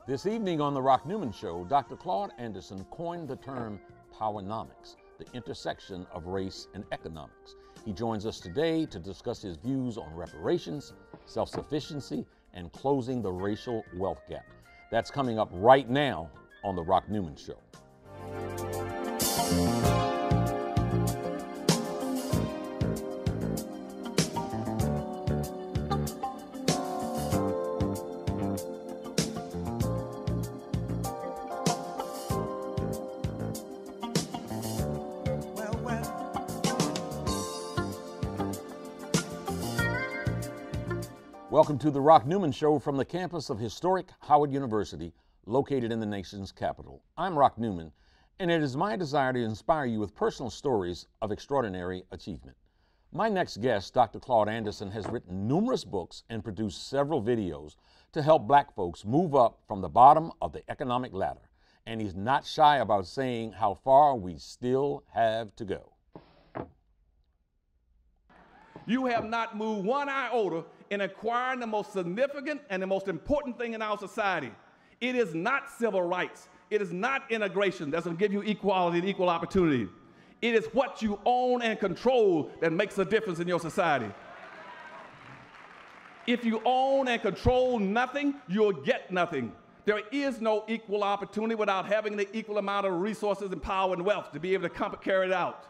This evening on The Rock Newman Show, Dr. Claud Anderson coined the term PowerNomics, the intersection of race and economics. He joins us today to discuss his views on reparations, self-sufficiency, and closing the racial wealth gap. That's coming up right now on The Rock Newman Show. Welcome to The Rock Newman Show from the campus of historic Howard University, located in the nation's capital. I'm Rock Newman, and it is my desire to inspire you with personal stories of extraordinary achievement. My next guest, Dr. Claud Anderson, has written numerous books and produced several videos to help black folks move up from the bottom of the economic ladder. And he's not shy about saying how far we still have to go. You have not moved one iota in acquiring the most significant and the most important thing in our society. It is not civil rights. It is not integration that's going to give you equality and equal opportunity. It is what you own and control that makes a difference in your society. If you own and control nothing, you'll get nothing. There is no equal opportunity without having the equal amount of resources and power and wealth to be able to carry it out.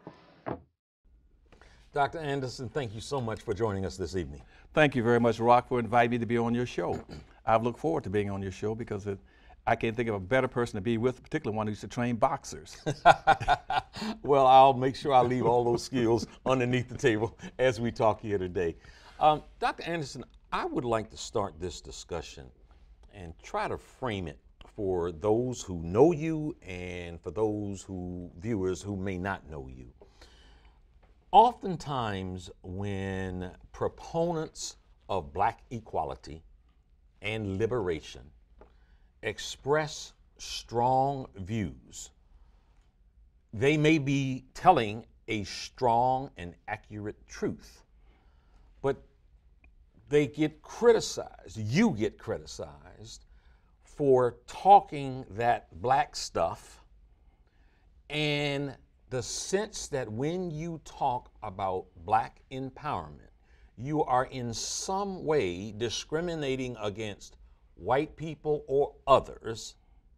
Dr. Anderson, thank you so much for joining us this evening. Thank you very much, Rock, for inviting me to be on your show. I've looked forward to being on your show because I can't think of a better person to be with, particularly one who used to train boxers. Well, I'll make sure I leave all those skills underneath the table as we talk here today. Dr. Anderson, I would like to start this discussion and try to frame it for those who know you and for those viewers who may not know you. Oftentimes, when proponents of black equality and liberation express strong views, they may be telling a strong and accurate truth, but they get criticized, you get criticized for talking that black stuff, and the sense that when you talk about black empowerment, you are in some way discriminating against white people or others.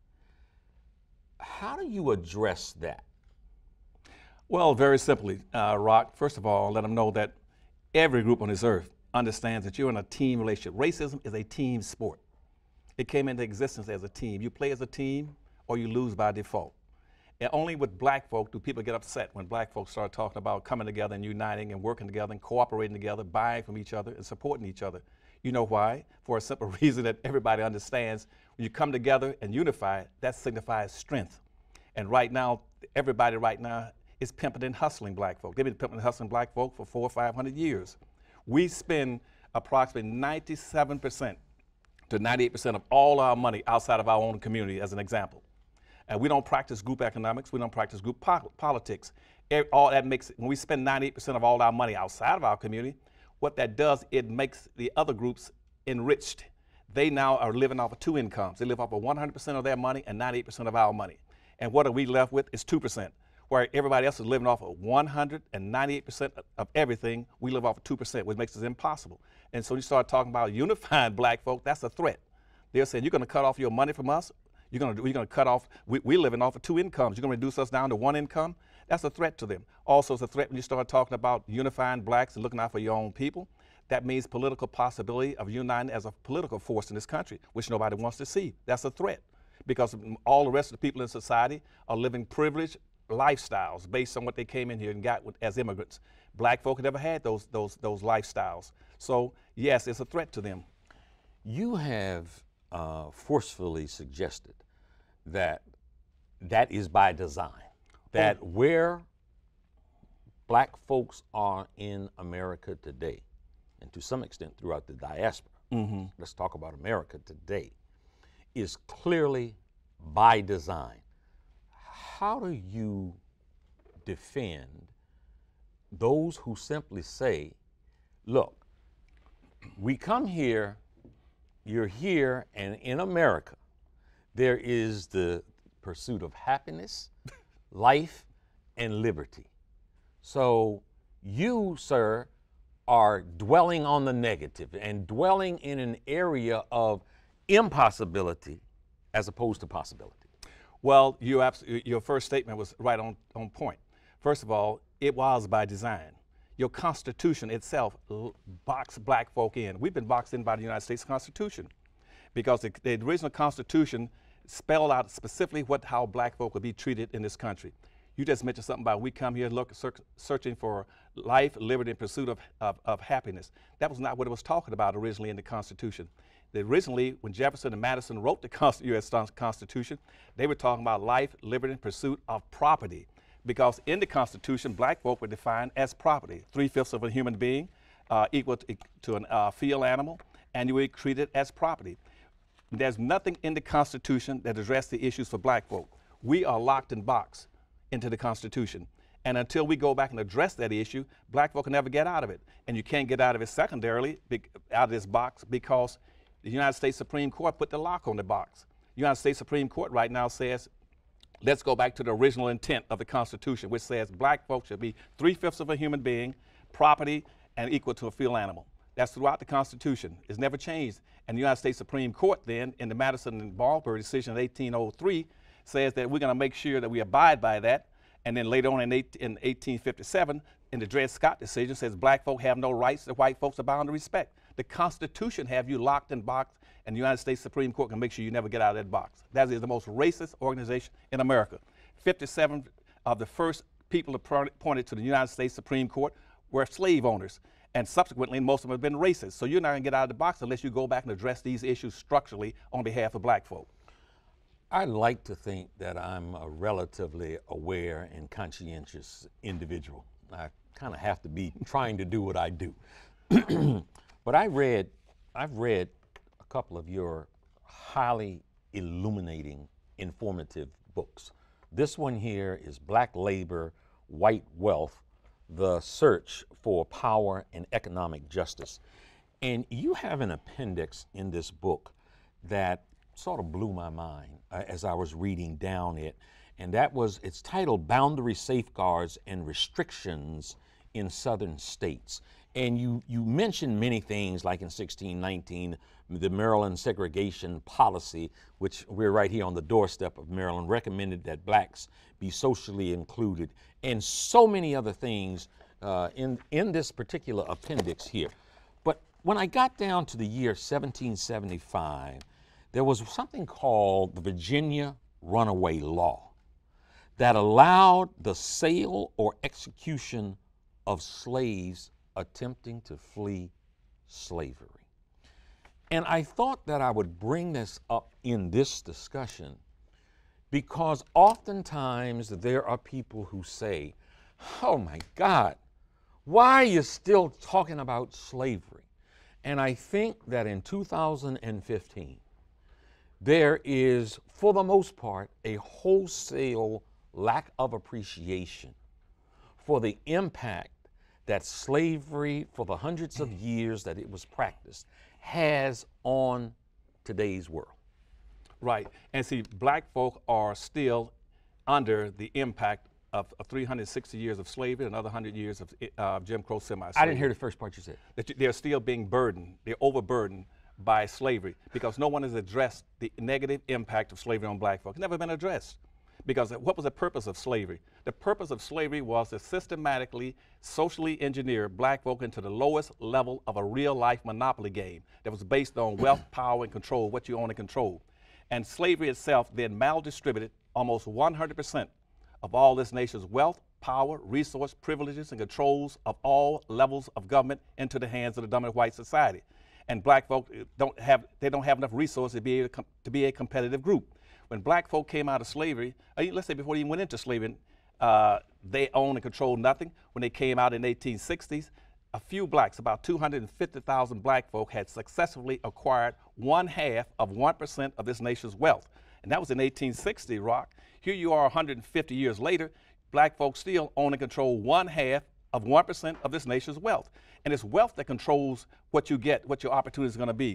How do you address that? Well, very simply, Rock, first of all, let them know that every group on this earth understands that you're in a team relationship. Racism is a team sport. It came into existence as a team. You play as a team or you lose by default. And only with black folk do people get upset when black folks start talking about coming together and uniting and working together and cooperating together, buying from each other and supporting each other. You know why? For a simple reason that everybody understands. When you come together and unify, that signifies strength. And right now, everybody right now is pimping and hustling black folk. They've been pimping and hustling black folk for 400 or 500 years. We spend approximately 97% to 98% of all our money outside of our own community, as an example. And we don't practice group economics, we don't practice group politics. All that makes, when we spend 98% of all our money outside of our community, what that does, it makes the other groups enriched. They now are living off of two incomes. They live off of 100% of their money and 98% of our money. And what are we left with is 2%. Where everybody else is living off of 198% of everything, we live off of 2%, which makes it impossible. And so you start talking about unifying black folk, that's a threat. They're saying, you're gonna cut off your money from us? You're gonna cut off, we're living off of two incomes. You're gonna reduce us down to one income? That's a threat to them. Also, it's a threat when you start talking about unifying blacks and looking out for your own people. That means political possibility of uniting as a political force in this country, which nobody wants to see. That's a threat, because all the rest of the people in society are living privileged lifestyles based on what they came in here and got as immigrants. Black folk never had those lifestyles. So yes, it's a threat to them. You have forcefully suggested that that is by design, that where black folks are in America today, and to some extent throughout the diaspora, let's talk about America today, is clearly by design. How do you defend those who simply say, look, we come here, you're here, and in America, there is the pursuit of happiness, life, and liberty. So you, sir, are dwelling on the negative and dwelling in an area of impossibility as opposed to possibility. Well, your first statement was right on point. First of all, it was by design. Your Constitution itself boxed black folk in. We've been boxed in by the United States Constitution because the original Constitution spelled out specifically how black folk would be treated in this country. You just mentioned something about we come here searching for life, liberty, and pursuit of happiness. That was not what it was talking about originally in the Constitution. Originally, when Jefferson and Madison wrote the U.S. Constitution, they were talking about life, liberty, and pursuit of property. Because in the Constitution, black folk were defined as property, 3/5 of a human being, equal to a field animal, and you were treated as property. There's nothing in the Constitution that addressed the issues for black folk. We are locked and boxed into the Constitution. And until we go back and address that issue, black folk can never get out of it. And you can't get out of it secondarily, out of this box, because the United States Supreme Court put the lock on the box. The United States Supreme Court right now says, let's go back to the original intent of the Constitution, which says black folks should be 3/5 of a human being, property, and equal to a field animal. That's throughout the Constitution. It's never changed. And the United States Supreme Court then, in the Madison and Marbury decision in 1803, says that we're going to make sure that we abide by that. And then later on in 1857, in the Dred Scott decision, says black folk have no rights that white folks are bound to respect. The Constitution have you locked and boxed, and the United States Supreme Court can make sure you never get out of that box. That is the most racist organization in America. 57 of the first people appointed to the United States Supreme Court were slave owners, and subsequently most of them have been racist. So you're not going to get out of the box unless you go back and address these issues structurally on behalf of black folk. I like to think that I'm a relatively aware and conscientious individual. I kind of have to be trying to do what I do. But I've read a couple of your highly illuminating, informative books. This one here is Black Labor, White Wealth, The Search for Power and Economic Justice. And you have an appendix in this book that sort of blew my mind as I was reading down it. And it's titled Boundary Safeguards and Restrictions in Southern States. And you mentioned many things, like in 1619, the Maryland segregation policy, which we're right here on the doorstep of Maryland, recommended that blacks be socially included, and so many other things in this particular appendix here. But when I got down to the year 1775, there was something called the Virginia Runaway Law that allowed the sale or execution of slaves attempting to flee slavery. And I thought that I would bring this up in this discussion because oftentimes there are people who say, oh my God, why are you still talking about slavery? And I think that in 2015, there is, for the most part, a wholesale lack of appreciation for the impact that slavery, for the hundreds of years that it was practiced, has on today's world. Right. And see, black folk are still under the impact of 360 years of slavery and another 100 years of Jim Crow semi-slavery. I didn't hear the first part you said. That they're still being burdened, they're overburdened by slavery because no one has addressed the negative impact of slavery on black folk. It's never been addressed. Because what was the purpose of slavery? The purpose of slavery was to systematically, socially engineer black folk into the lowest level of a real-life monopoly game that was based on wealth, power, and control, what you own and control. And slavery itself then maldistributed almost 100% of all this nation's wealth, power, resource, privileges, and controls of all levels of government into the hands of the dominant white society. And black folk don't have enough resources to be a competitive group. When black folk came out of slavery, let's say before they even went into slavery, they owned and controlled nothing. When they came out in the 1860s, a few blacks, about 250,000 black folk, had successfully acquired 1/2 of 1% of this nation's wealth. And that was in 1860, Rock. Here you are 150 years later, black folks still own and control 1/2 of 1% of this nation's wealth. And it's wealth that controls what you get, what your opportunity is going to be.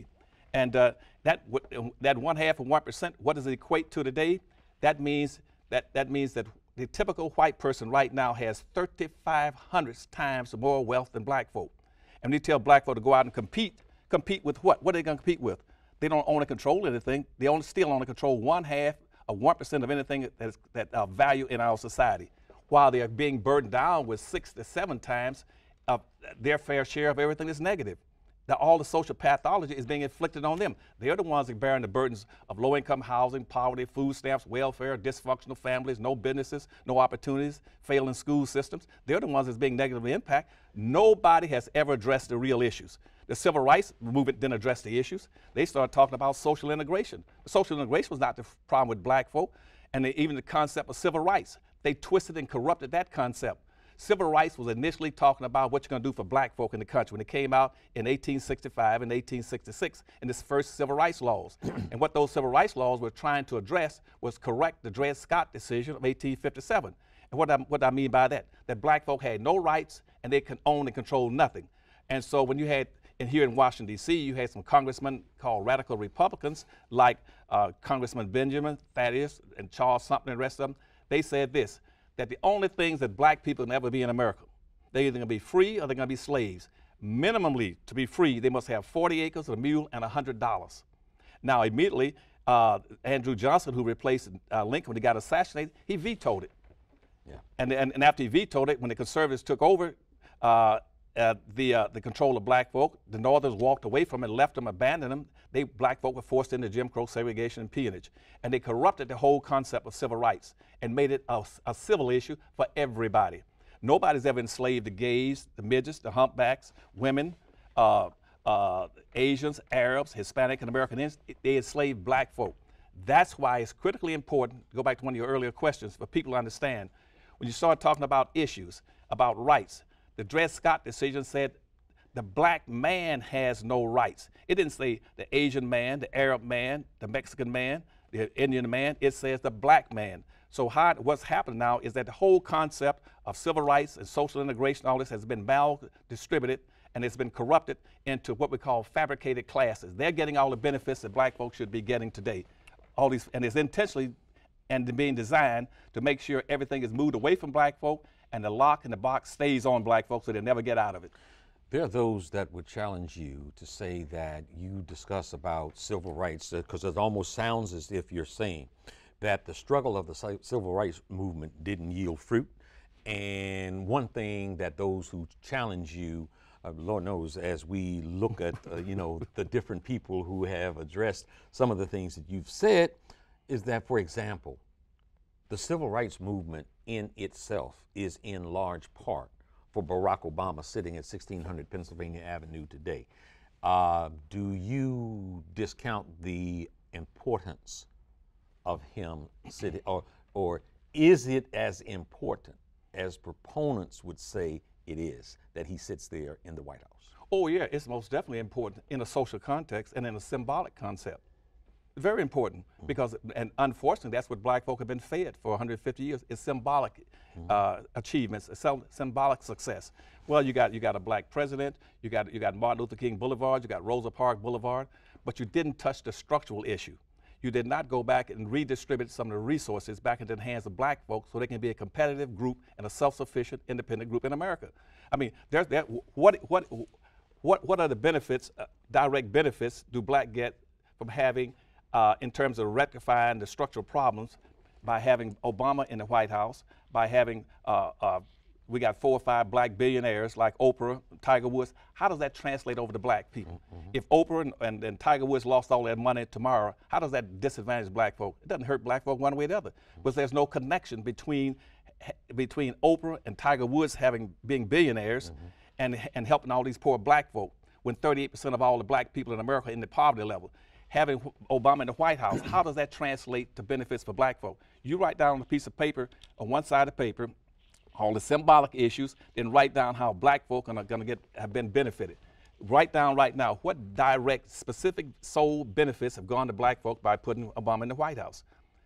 And that 1/2 of 1%, what does it equate to today? That means that the typical white person right now has 3,500 times more wealth than black folk. And when you tell black folk to go out and compete with what? What are they going to compete with? They don't own and control anything. They still own and control 1/2 of 1% of anything that value in our society, while they are being burdened down with 6 to 7 times of their fair share of everything that's negative. All the social pathology is being inflicted on them. They're the ones that are bearing the burdens of low-income housing, poverty, food stamps, welfare, dysfunctional families, no businesses, no opportunities, failing school systems. They're the ones that's being negatively impacted. Nobody has ever addressed the real issues. The civil rights movement didn't address the issues. They started talking about social integration. Social integration was not the problem with black folk, and even the concept of civil rights. They twisted and corrupted that concept. Civil rights was initially talking about what you're going to do for black folk in the country when it came out in 1865 and 1866 in this first civil rights laws. And what those civil rights laws were trying to address was correct the Dred Scott decision of 1857. And what I mean by that black folk had no rights and they could own and control nothing. And so when you had, and here in Washington, D.C., you had some congressmen called radical Republicans like Congressman Benjamin, Thaddeus, and Charles Sumter and the rest of them. They said this, that the only things that black people can ever be in America, they're either going to be free or they're going to be slaves. Minimally, to be free, they must have 40 acres, a mule, and $100. Now, immediately, Andrew Johnson, who replaced Lincoln when he got assassinated, he vetoed it. Yeah. And after he vetoed it, when the conservatives took over the control of black folk, the Northerners walked away from it, left them, abandoned them. Black folk were forced into Jim Crow, segregation, and peonage. And they corrupted the whole concept of civil rights and made it a civil issue for everybody. Nobody's ever enslaved the gays, the midgets, the humpbacks, women, Asians, Arabs, Hispanic, and American Indians. They enslaved black folk. That's why it's critically important, to go back to one of your earlier questions, for people to understand, when you start talking about issues, about rights, the Dred Scott decision said the black man has no rights. It didn't say the Asian man, the Arab man, the Mexican man, the Indian man. It says the black man. So what's happening now is that the whole concept of civil rights and social integration, all this has been mal-distributed and it's been corrupted into what we call fabricated classes. They're getting all the benefits that black folks should be getting today. And it's intentionally and being designed to make sure everything is moved away from black folk and the lock in the box stays on black folks so they never get out of it. There are those that would challenge you to say that you discuss about civil rights, because it almost sounds as if you're saying that the struggle of the civil rights movement didn't yield fruit. And one thing that those who challenge you, Lord knows, as we look at the different people who have addressed some of the things that you've said, is that, for example, the civil rights movement in itself is in large part for Barack Obama sitting at 1600 Pennsylvania Avenue today. Do you discount the importance of him sitting, or is it as important as proponents would say it is that he sits there in the White House? Oh yeah, it's most definitely important in a social context and in a symbolic concept. Very important, because, and unfortunately, that's what black folk have been fed for 150 years, is symbolic achievements, symbolic success. Well, you got a black president, you got Martin Luther King Boulevard, you got Rosa Parks Boulevard, but you didn't touch the structural issue. You did not go back and redistribute some of the resources back into the hands of black folks so they can be a competitive group and a self-sufficient, independent group in America. I mean, what are the benefits, direct benefits do black get from having, in terms of rectifying the structural problems, by having Obama in the White House, by having, we got 4 or 5 black billionaires like Oprah, Tiger Woods. How does that translate over to black people? If Oprah and Tiger Woods lost all their money tomorrow, how does that disadvantage black folk? It doesn't hurt black folk one way or the other, because there's no connection between Oprah and Tiger Woods being billionaires and helping all these poor black folk, when 38% of all the black people in America are in the poverty level. Having Obama in the White House, how does that translate to benefits for black folk? You write down on a piece of paper, on one side of the paper, all the symbolic issues, then write down how black folk are going to have been benefited. Write down right now what direct, specific sole benefits have gone to black folk by putting Obama in the White House.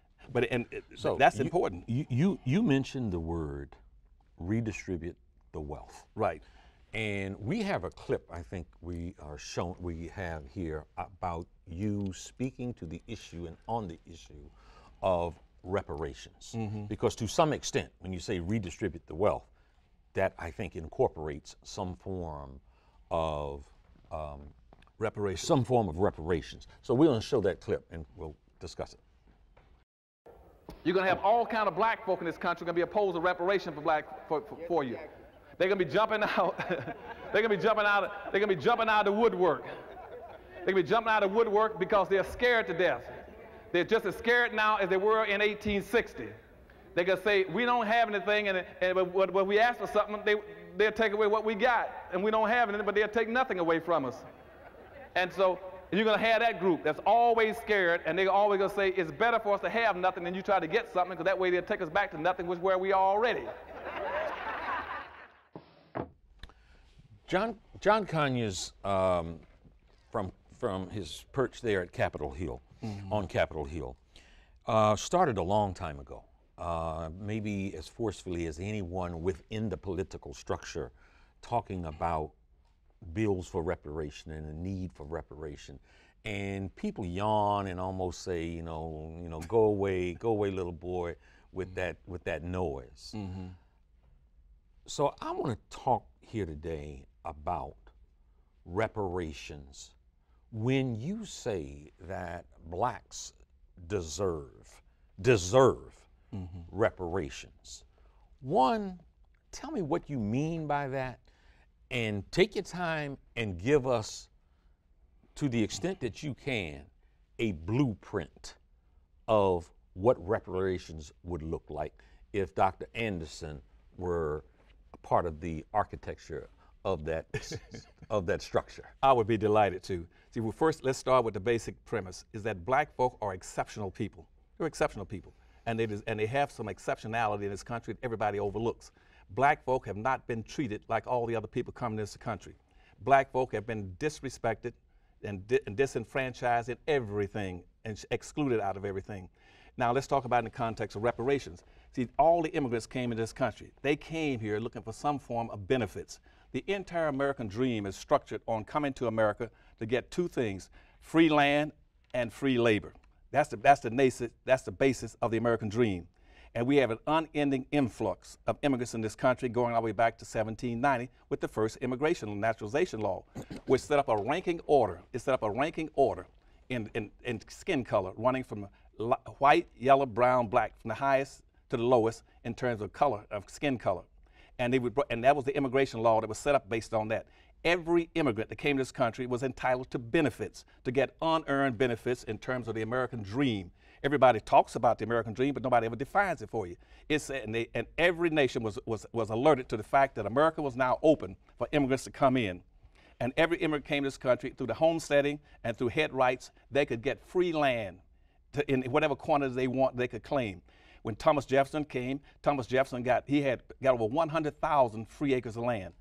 So that's important. You mentioned the word redistribute the wealth. Right. And we have a clip, I think we have here, about you speaking to the issue and on the issue of reparations. Because to some extent, when you say redistribute the wealth, that I think incorporates some form of reparations. Some form of reparations. So we're going to show that clip and we'll discuss it. You're going to have all kind of black folk in this country going to be opposed to reparation for you. They're going to be jumping out. They're going to be jumping out. They're going to be jumping out of the woodwork. They're going to be jumping out of the woodwork because they're scared to death. They're just as scared now as they were in 1860. They're going to say, we don't have anything, and when we ask for something, they'll take away what we got, and we don't have anything, but they'll take nothing away from us. And so you're going to have that group that's always scared, and they're always going to say, it's better for us to have nothing than you try to get something, because that way they'll take us back to nothing, which is where we are already. John Conyers, from his perch there at Capitol Hill, on Capitol Hill, started a long time ago, maybe as forcefully as anyone within the political structure, talking about bills for reparation and a need for reparation. And people yawn and almost say, you know, go away, little boy, with that noise. So I want to talk here today about reparations. When you say that blacks deserve reparations, one, tell me what you mean by that, and take your time and give us, to the extent that you can, a blueprint of what reparations would look like if Dr. Anderson were a part of the architecture of that of that structure. I would be delighted to. See, well, first, let's start with the basic premise, is that black folk are exceptional people. They're exceptional people. And they have some exceptionality in this country that everybody overlooks. Black folk have not been treated like all the other people coming to this country. Black folk have been disrespected and disenfranchised in everything and excluded out of everything. Now let's talk about it in the context of reparations. See, all the immigrants came into this country. They came here looking for some form of benefits. The entire American dream is structured on coming to America to get two things: free land and free labor. That's the basis of the American dream. And we have an unending influx of immigrants in this country going all the way back to 1790 with the first immigration and naturalization law, which set up a ranking order. It set up a ranking order in skin color, running from white, yellow, brown, black, from the highest to the lowest in terms of color, of skin color. And that was the immigration law that was set up based on that. Every immigrant that came to this country was entitled to benefits, to get unearned benefits in terms of the American dream. Everybody talks about the American dream, but nobody ever defines it for you. And every nation was alerted to the fact that America was now open for immigrants to come in. And every immigrant came to this country through the homesteading and through head rights. They could get free land in whatever quantities they want, they could claim. When Thomas Jefferson came, Thomas Jefferson got over 100,000 free acres of land.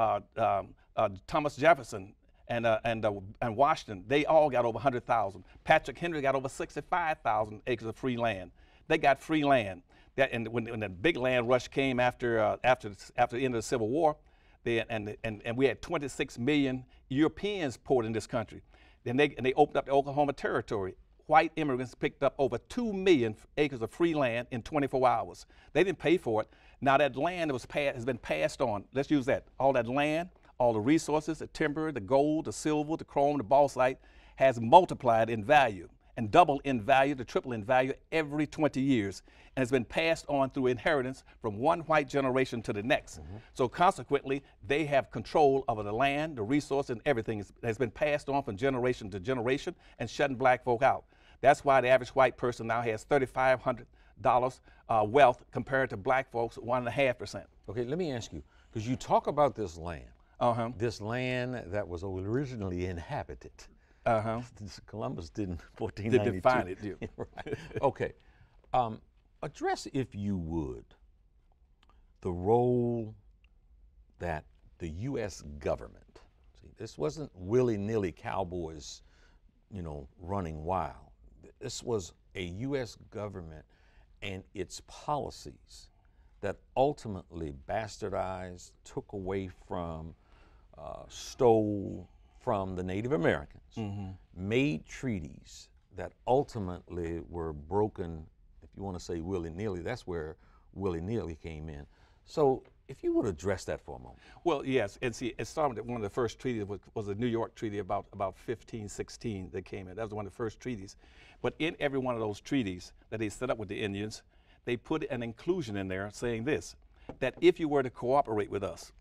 Thomas Jefferson and Washington, they all got over 100,000. Patrick Henry got over 65,000 acres of free land. They got free land. And when the big land rush came after the end of the Civil War, and we had 26 million Europeans poured in this country. Then they opened up the Oklahoma Territory. White immigrants picked up over 2 million acres of free land in 24 hours. They didn't pay for it. Now that land has been passed on. Let's use that. All that land, all the resources, the timber, the gold, the silver, the chrome, the bauxite, has multiplied in value and doubled in value to triple in value every 20 years. And has been passed on through inheritance from one white generation to the next. So consequently, they have control over the land, the resource, and everything has been passed on from generation to generation and shutting black folk out. That's why the average white person now has $3,500 wealth compared to black folks, 1.5%. Okay, let me ask you, because you talk about this land, this land that was originally inhabited. Columbus didn't, 1492. Didn't define it, yeah. Right. Okay. Address, if you would, the role that the U.S. government, see, this wasn't willy-nilly cowboys, running wild. This was a U.S. government and its policies that ultimately bastardized, took away from, stole from the Native Americans made treaties that ultimately were broken, if you want to say willy-nilly, that's where willy-nilly came in. So if you would address that for a moment. Well, yes, and see, it started at one of the first treaties was the New York Treaty about 1516 that came in. That was one of the first treaties. But in every one of those treaties that they set up with the Indians, they put an inclusion in there saying this, that if you were to cooperate with us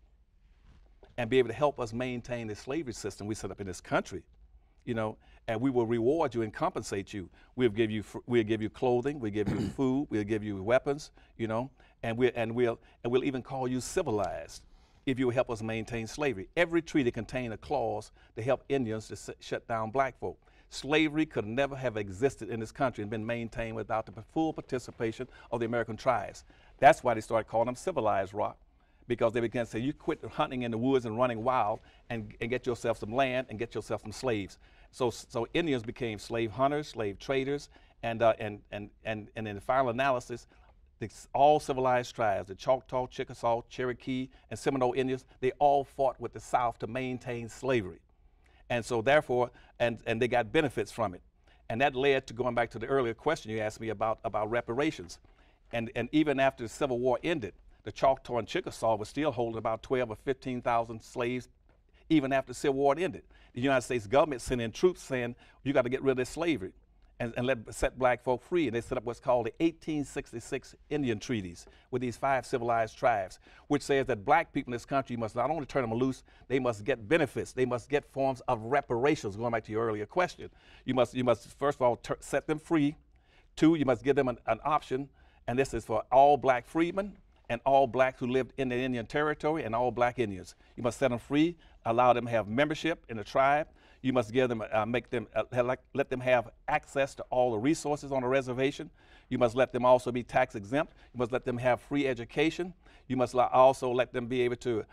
and be able to help us maintain the slavery system we set up in this country, you know, and we will reward you and compensate you. We'll give you clothing, we'll give you food, we'll give you weapons, you know, and we'll even call you civilized if you will help us maintain slavery. Every treaty contained a clause to help Indians to shut down black folk. Slavery could never have existed in this country and been maintained without the full participation of the American tribes. That's why they started calling them civilized, Rock, because they began to say, you quit hunting in the woods and running wild and get yourself some land and get yourself some slaves. So Indians became slave hunters, slave traders, and in the final analysis, all civilized tribes, the Choctaw, Chickasaw, Cherokee, and Seminole Indians, they all fought with the South to maintain slavery. And so therefore, and they got benefits from it. And that led to, going back to the earlier question you asked me about reparations. And even after the Civil War ended, the Choctaw and Chickasaw were still holding about 12 or 15,000 slaves even after the Civil War ended. The United States government sent in troops saying, you got to get rid of this slavery and set black folk free. And they set up what's called the 1866 Indian Treaties with these 5 civilized tribes, which says that black people in this country must not only turn them loose, they must get benefits. They must get forms of reparations, going back to your earlier question. You must first of all, set them free. 2, you must give them an option, and this is for all black freedmen and all blacks who lived in the Indian Territory and all black Indians. You must set them free, allow them to have membership in the tribe. You must give them, let them have access to all the resources on the reservation. You must let them also be tax exempt. You must let them have free education. You must also let them be able to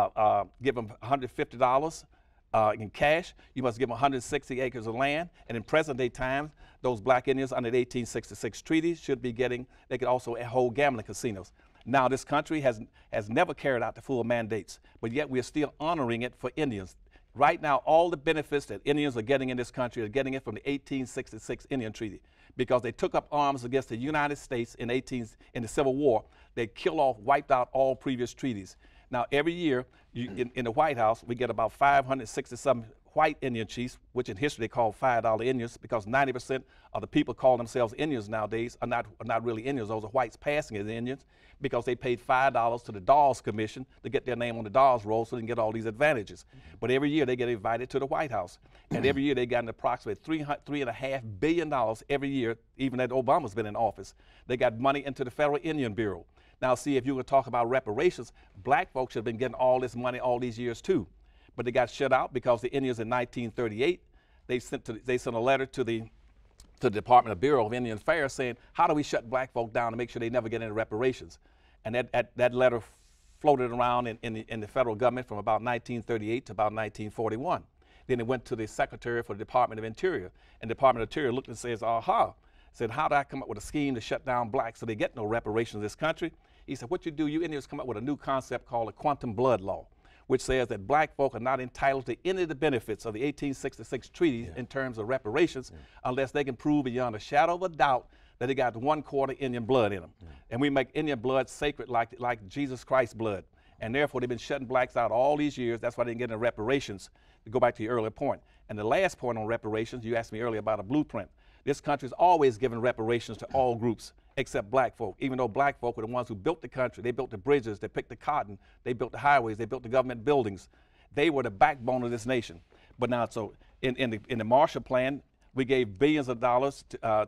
give them $150 in cash. You must give them 160 acres of land. And in present day times, those black Indians under the 1866 treaty should be getting, they could also hold gambling casinos. Now, this country has never carried out the full mandates, but yet we're still honoring it for Indians. Right now, all the benefits that Indians are getting in this country are getting it from the 1866 Indian Treaty, because they took up arms against the United States in the Civil War. They wiped out all previous treaties. Now, every year in the White House, we get about 560-some white Indian chiefs, which in history they call $5 Indians, because 90% of the people call themselves Indians nowadays are not really Indians. Those are whites passing as Indians, because they paid $5 to the Dawes Commission to get their name on the Dawes roll so they can get all these advantages. But every year they get invited to the White House. And every year they got an approximate $3.5 billion every year, even that Obama's been in office. They got money into the Federal Indian Bureau. Now, see, if you were to talk about reparations, black folks should have been getting all this money all these years too. But they got shut out because the Indians in 1938, they sent a letter to the Department of Bureau of Indian Affairs saying, how do we shut black folk down to make sure they never get any reparations? And that letter floated around in the federal government from about 1938 to about 1941. Then it went to the Secretary for the Department of Interior, and the Department of Interior looked and says, aha, said, how do I come up with a scheme to shut down blacks so they get no reparations in this country? He said, what you do, you Indians come up with a new concept called a quantum blood law, which says that black folk are not entitled to any of the benefits of the 1866 treaty in terms of reparations unless they can prove beyond a shadow of a doubt that they got 1/4 Indian blood in them. And we make Indian blood sacred like Jesus Christ's blood. And therefore, they've been shutting blacks out all these years. That's why they didn't get any reparations, to go back to your earlier point. And the last point on reparations, you asked me earlier about a blueprint. This country's always given reparations to all groups except black folk, even though black folk were the ones who built the country. They built the bridges, they picked the cotton, they built the highways, they built the government buildings. They were the backbone of this nation. But now, so in the Marshall Plan, we gave billions of dollars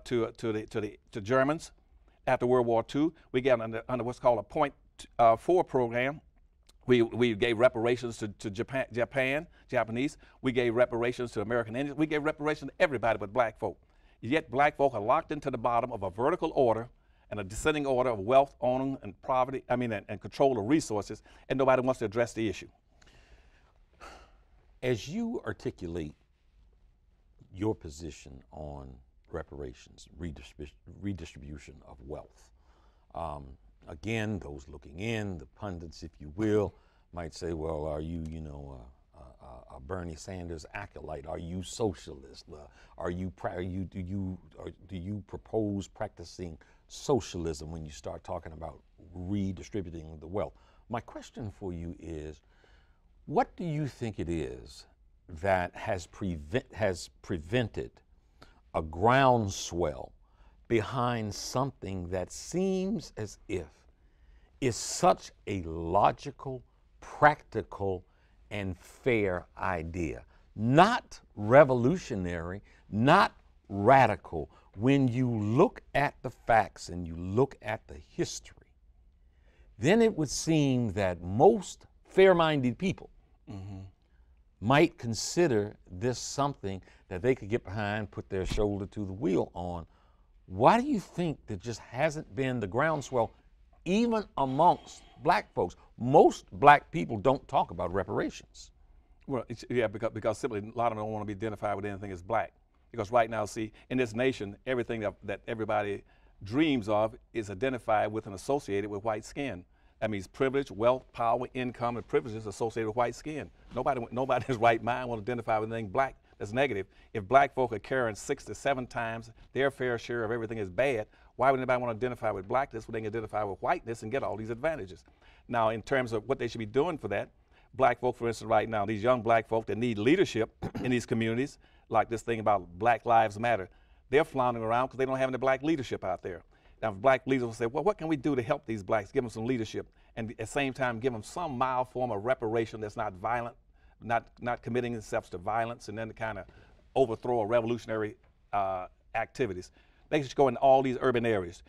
to Germans after World War II. We got under what's called a Point 4 program. We gave reparations to Japanese. We gave reparations to American Indians. We gave reparations to everybody but black folk. Yet black folk are locked into the bottom of a vertical order and a descending order of wealth, owning, and poverty, and control of resources, and nobody wants to address the issue. As you articulate your position on reparations, redistribution of wealth, again, those looking in, the pundits, if you will, might say, well, are you, a Bernie Sanders acolyte? Are you socialist? Do you propose practicing socialism when you start talking about redistributing the wealth? My question for you is, what do you think it is that has prevented a groundswell behind something that seems as if is such a logical, practical, and fair idea? Not revolutionary, not radical. When you look at the facts and you look at the history, then it would seem that most fair-minded people might consider this something that they could get behind, put their shoulder to the wheel on. Why do you think there just hasn't been the groundswell, even amongst black folks? Most black people don't talk about reparations. Well, yeah, because simply a lot of them don't want to be identified with anything as black. Because right now, see, in this nation, everything that everybody dreams of is identified with and associated with white skin. That means privilege, wealth, power, income, and privileges associated with white skin. Nobody in his right mind will identify with anything black that's negative. If black folk are carrying 6 to 7 times their fair share of everything is bad, why would anybody want to identify with blackness when they can identify with whiteness and get all these advantages? Now, in terms of what they should be doing for that, black folk, for instance, right now, these young black folk that need leadership in these communities, like this thing about Black Lives Matter, they're floundering around because they don't have any black leadership out there. Now, black leaders will say, well, what can we do to help these blacks, give them some leadership, and at the same time give them some mild form of reparation that's not violent, not committing themselves to violence and then to kind of overthrow or revolutionary activities. They should go in all these urban areas.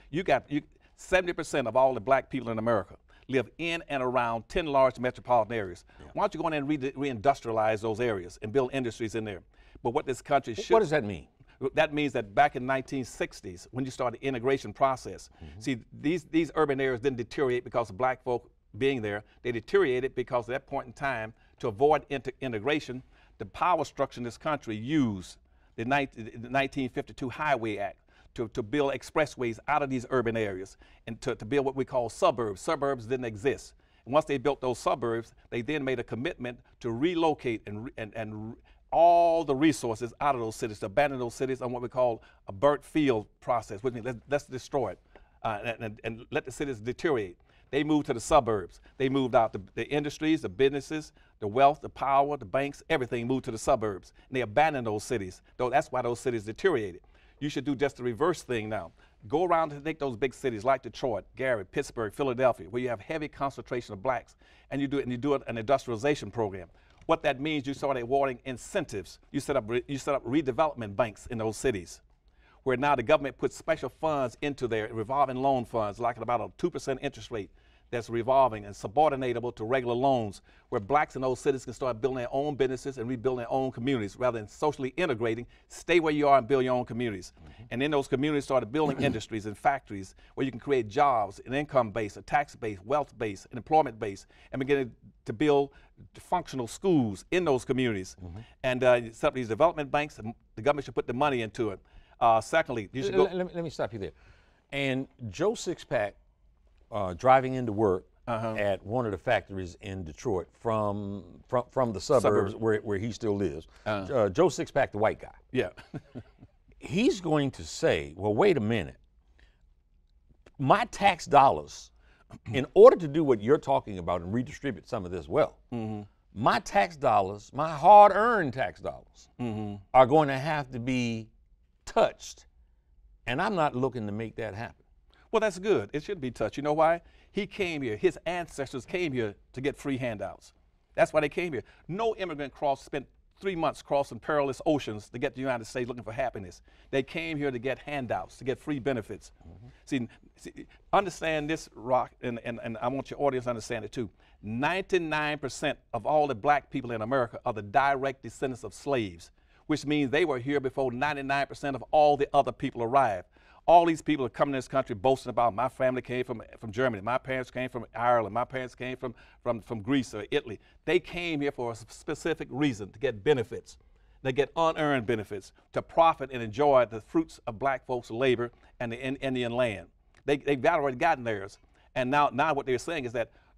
70% of all the black people in America live in and around 10 large metropolitan areas. Yeah. Why don't you go in and reindustrialize those areas and build industries in there? But what this country should— What does that mean? That means that back in the 1960s, when you started the integration process, see, these urban areas didn't deteriorate because of black folk being there. They deteriorated because at that point in time, to avoid integration, the power structure in this country used the 1952 Highway Act to build expressways out of these urban areas and to build what we call suburbs. Suburbs didn't exist. And once they built those suburbs, they then made a commitment to relocate and all the resources out of those cities, to abandon those cities on what we call a burnt field process, which means let's destroy it and let the cities deteriorate. They moved to the suburbs. They moved out the industries, the businesses, the wealth, the power, the banks, everything moved to the suburbs. And they abandoned those cities. That's why those cities deteriorated. You should do just the reverse thing now. Go around and take those big cities like Detroit, Gary, Pittsburgh, Philadelphia, where you have heavy concentration of blacks, and you do an industrialization program. What that means, you start awarding incentives. You set up redevelopment banks in those cities, where now the government puts special funds into their revolving loan funds, like at about a 2% interest rate that's revolving and subordinatable to regular loans, where blacks in those cities can start building their own businesses and rebuilding their own communities rather than socially integrating. Stay where you are and build your own communities. And in those communities, started building industries and factories where you can create jobs, an income base, a tax base, wealth base, an employment base, and begin to build functional schools in those communities. And set up these development banks, and the government should put the money into it. Secondly, you should go— Let me stop you there. And Joe Sixpack, driving into work at one of the factories in Detroit from the suburbs where he still lives, Joe Sixpack, the white guy. Yeah. He's going to say, well, wait a minute. My tax dollars, in order to do what you're talking about and redistribute some of this wealth, my tax dollars, my hard-earned tax dollars, are going to have to be touched. And I'm not looking to make that happen. Well, that's good. It should be touched. You know why? He came here. His ancestors came here to get free handouts. That's why they came here. No immigrant spent 3 months crossing perilous oceans to get to the United States looking for happiness. They came here to get handouts, to get free benefits. See, understand this, Rock, and I want your audience to understand it too. 99% of all the black people in America are the direct descendants of slaves, which means they were here before 99% of all the other people arrived. All these people are coming to this country boasting about, my family came from Germany, my parents came from Ireland, my parents came from Greece or Italy. They came here for a specific reason, to get benefits. They get unearned benefits, to profit and enjoy the fruits of black folks' labor and the Indian land. They've already gotten theirs. And now what they're saying is that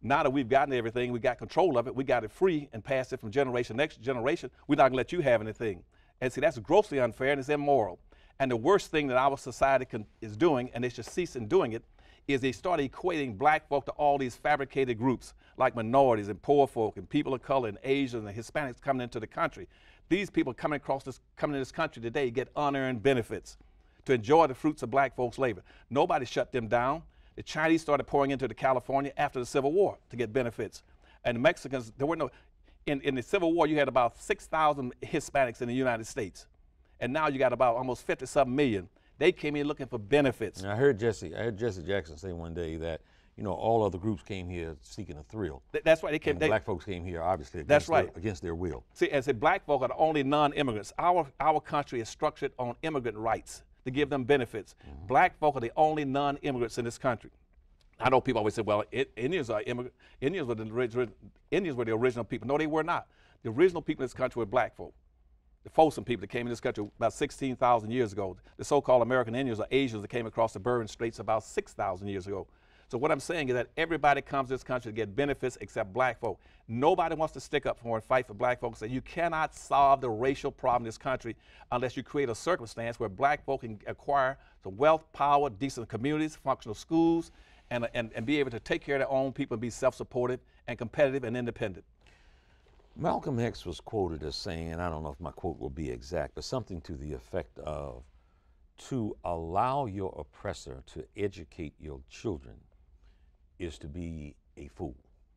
Now that we've gotten everything, we got control of it, we got it free and passed it from generation to next generation, we're not going to let you have anything. And see, that's grossly unfair and it's immoral. And the worst thing that our society is doing, and they should cease in doing it, is they start equating black folk to all these fabricated groups, like minorities and poor folk and people of color and Asians and Hispanics coming into the country. These people coming to this country today get unearned benefits to enjoy the fruits of black folks' labor. Nobody shut them down. The Chinese started pouring into California after the Civil War to get benefits. And the Mexicans, there were no, in the Civil War, you had about 6,000 Hispanics in the United States. And now you got about almost 50-something million. They came in looking for benefits. And I heard Jesse Jackson say one day that, you know, all other groups came here seeking a thrill. That's right. They came. Black folks came here, obviously, against their will. See, as I say, black folk are the only non-immigrants. Our country is structured on immigrant rights to give them benefits. Mm-hmm. Black folk are the only non-immigrants in this country. I know people always say, well, Indians are immigrants. Indians were the original people. No, they were not. The original people in this country were black folk. The Folsom people that came in this country about 16,000 years ago. The so-called American Indians are Asians that came across the Bering Straits about 6,000 years ago. So what I'm saying is that everybody comes to this country to get benefits except black folk. Nobody wants to stick up for and fight for black folks. So you cannot solve the racial problem in this country unless you create a circumstance where black folk can acquire the wealth, power, decent communities, functional schools, and be able to take care of their own people and be self-supported and competitive and independent. Malcolm X was quoted as saying, and I don't know if my quote will be exact, but something to the effect of, to allow your oppressor to educate your children is to be a fool.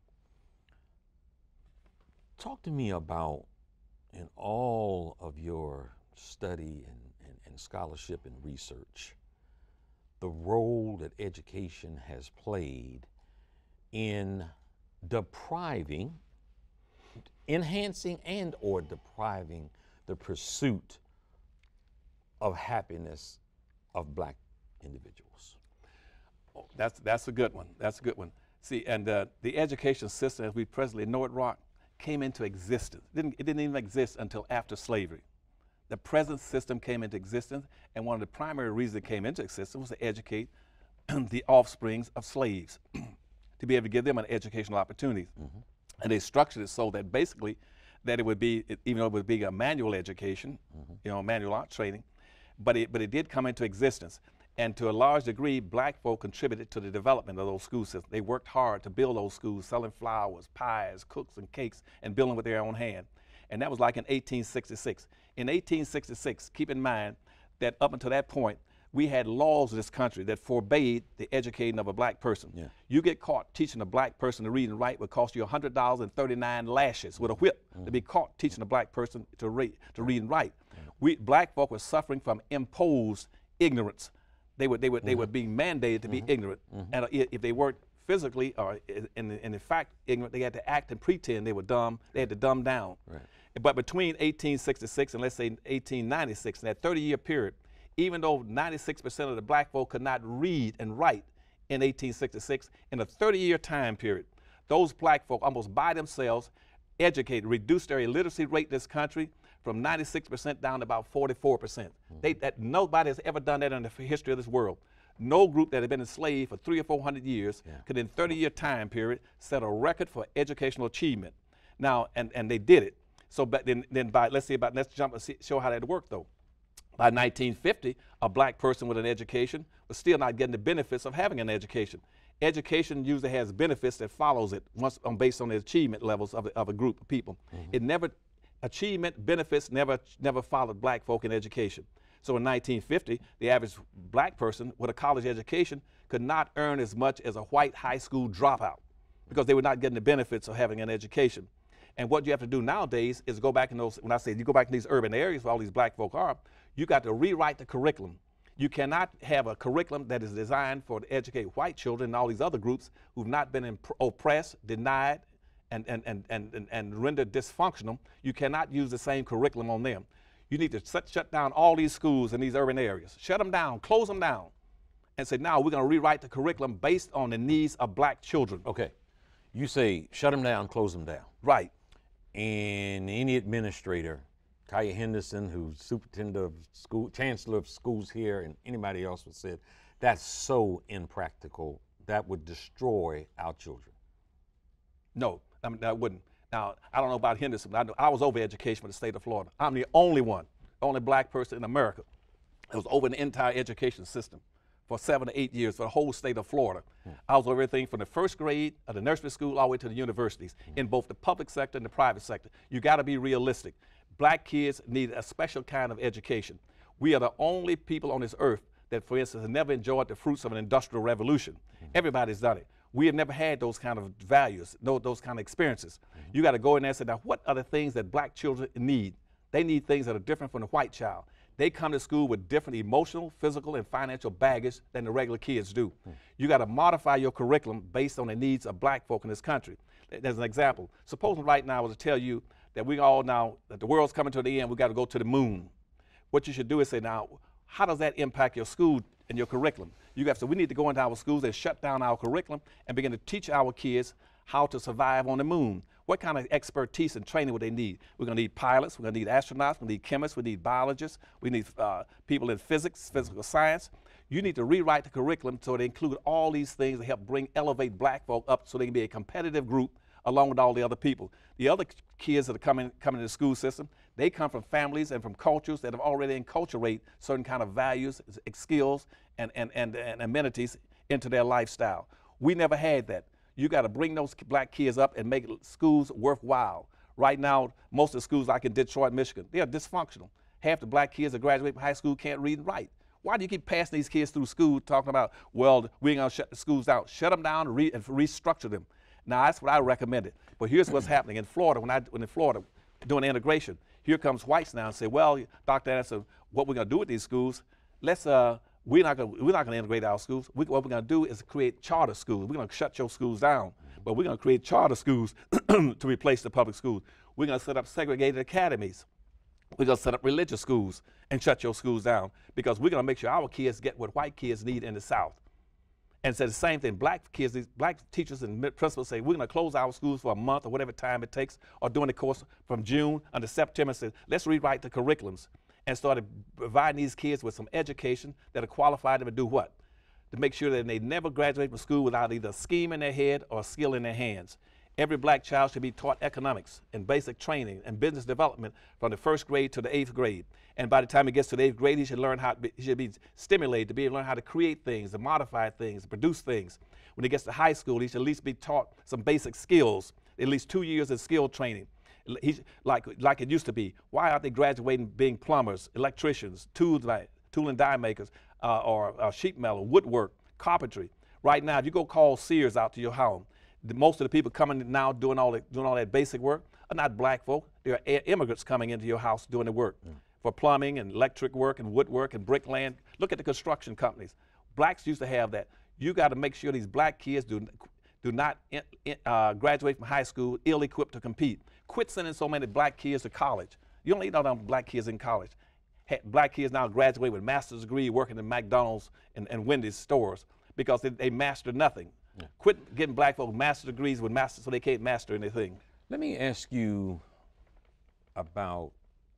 Talk to me about, in all of your study and scholarship and research, the role that education has played in depriving, enhancing and or depriving the pursuit of happiness of black individuals. Oh, that's a good one. That's a good one. See, and the education system as we presently know it, Rock, came into existence. It didn't even exist until after slavery. The present system came into existence, and one of the primary reasons it came into existence was to educate the offsprings of slaves, to be able to give them an educational opportunity. Mm-hmm. And they structured it so that basically that it would be, even though it would be a manual education, mm-hmm. you know, manual art training, but it did come into existence. And to a large degree, black folk contributed to the development of those school systems. They worked hard to build those schools, selling flowers, pies, cooks, and cakes, and building with their own hand. And that was like in 1866. In 1866, keep in mind that up until that point, we had laws in this country that forbade the educating of a black person. Yeah. You get caught teaching a black person to read and write would cost you $100 and 39 lashes with a whip to be caught teaching a black person to read and write. Black folk were suffering from imposed ignorance. They were being mandated to be ignorant, and if they weren't physically or in fact ignorant, they had to act and pretend they were dumb. They had to dumb down. Right. But between 1866 and let's say 1896, in that 30-year period, even though 96% of the black folk could not read and write in 1866, in a 30-year time period, those black folk almost by themselves educated, reduced their illiteracy rate in this country from 96% down to about 44%. Nobody has ever done that in the history of this world. No group that had been enslaved for 300 or 400 years could in 30-year time period set a record for educational achievement. Now, and they did it. So but then by, let's jump and show how that worked though. By 1950, a black person with an education was still not getting the benefits of having an education. Education usually has benefits that follows it based on the achievement levels of a group of people. Mm-hmm. Achievement benefits never followed black folk in education. So in 1950, the average black person with a college education could not earn as much as a white high school dropout because they were not getting the benefits of having an education. And what you have to do nowadays is go back in those, when I say you go back in these urban areas where all these black folk are, you got to rewrite the curriculum. You cannot have a curriculum that is designed for to educate white children and all these other groups who've not been oppressed, denied, and rendered dysfunctional. You cannot use the same curriculum on them. You need to shut down all these schools in these urban areas. Shut them down, close them down, and say, now we're going to rewrite the curriculum based on the needs of black children. Okay. You say shut them down, close them down. Right. And any administrator, Kaya Henderson, who's superintendent of school, chancellor of schools here, and anybody else would say, that's so impractical, that would destroy our children. No, I mean, I wouldn't. Now, I don't know about Henderson, but I was over education for the state of Florida. I'm the only one, only black person in America that was over the entire education system for 7 to 8 years for the whole state of Florida. I was over everything from the first grade of the nursery school all the way to the universities in both the public sector and the private sector. You got to be realistic. Black kids need a special kind of education. We are the only people on this earth that, for instance, have never enjoyed the fruits of an industrial revolution. Everybody's done it. We have never had those kind of values, those kind of experiences. You got to go in there and say, now, what are the things that black children need? They need things that are different from the white child. They come to school with different emotional, physical, and financial baggage than the regular kids do. You got to modify your curriculum based on the needs of black folk in this country. As an example, supposing right now I was to tell you that we all now, that the world's coming to the end, we got to go to the moon. What you should do is say, now, how does that impact your school and your curriculum? You have to, we need to go into our schools and shut down our curriculum and begin to teach our kids how to survive on the moon. What kind of expertise and training would they need? We're going to need pilots, we're going to need astronauts, we need chemists, we need biologists, we need people in physics, physical science. You need to rewrite the curriculum so they include all these things to help elevate black folk up so they can be a competitive group along with all the other people. The other kids that are coming to the school system, they come from families and from cultures that have already inculcated certain kind of values, skills, and amenities into their lifestyle. We never had that. You got to bring those black kids up and make schools worthwhile. Right now, most of the schools like in Detroit, Michigan, they are dysfunctional. Half the black kids that graduate from high school can't read and write. Why do you keep passing these kids through school talking about, well, we ain't gonna shut the schools down? Shut them down and restructure them. Now, that's what I recommended. But here's what's happening in Florida. When in Florida doing integration, here comes whites now and say, well, Dr. Anderson, what we're gonna do with these schools, we're not gonna integrate our schools. What we're gonna do is create charter schools. We're gonna shut your schools down, but we're gonna create charter schools to replace the public schools. We're gonna set up segregated academies. We're gonna set up religious schools and shut your schools down because we're gonna make sure our kids get what white kids need in the South. And say the same thing, black kids, these black teachers and principals say, we're gonna close our schools for a month or whatever time it takes, or during the course from June until September, say, let's rewrite the curriculums and start providing these kids with some education that are qualified them to do what? To make sure that they never graduate from school without either a scheme in their head or a skill in their hands. Every black child should be taught economics and basic training and business development from the first grade to the 8th grade. And by the time he gets to the 8th grade, he should be stimulated to be able to learn how to create things, to modify things, to produce things. When he gets to high school, he should at least be taught some basic skills, at least 2 years of skill training. Like it used to be. Why aren't they graduating being plumbers, electricians, tool and die makers, or sheet metal, woodwork, carpentry? Right now, if you go call Sears out to your home, most of the people coming now doing all that basic work are not black folk. They're immigrants coming into your house doing the work for plumbing and electric work and woodwork and bricklaying. Look at the construction companies. Blacks used to have that. You got to make sure these black kids do not graduate from high school ill-equipped to compete. Quit sending so many black kids to college. You don't need all them black kids in college. Black kids now graduate with a master's degree working in McDonald's and Wendy's stores because they master nothing. Yeah. Quit getting black folk master's degrees with masters so they can't master anything. Let me ask you about